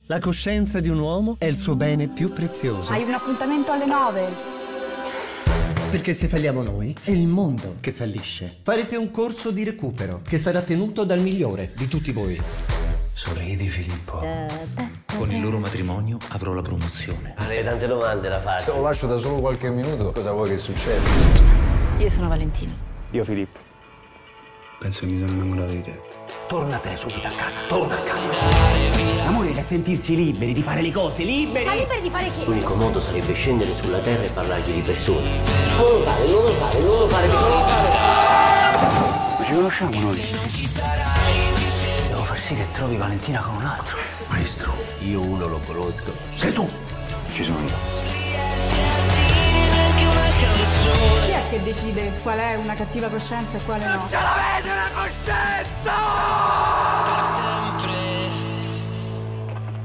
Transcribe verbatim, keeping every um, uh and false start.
La coscienza di un uomo è il suo bene più prezioso. Hai un appuntamento alle nove. Perché se falliamo noi, è il mondo che fallisce. Farete un corso di recupero che sarà tenuto dal migliore di tutti voi. Sorridi, Filippo. Con il loro matrimonio avrò la promozione. Avrei tante domande da fare. Se lo lascio da solo qualche minuto, cosa vuoi che succeda? Io sono Valentina. Io Filippo. Penso che mi sono innamorato di te. Tornatene subito a casa, torna a casa. L'amore è sentirsi liberi di fare le cose, liberi. Ma liberi di fare che? L'unico modo sarebbe scendere sulla terra e parlargli di persone. Non lo fare, non lo fare, non lo fare, non lo fare. Ma ci conosciamo noi? Devo far sì che trovi Valentina con un altro. Maestro, io uno lo conosco. Sei tu? Ci sono io. Chi è che decide qual è una cattiva coscienza e quale no? Ce l'avete una coscienza!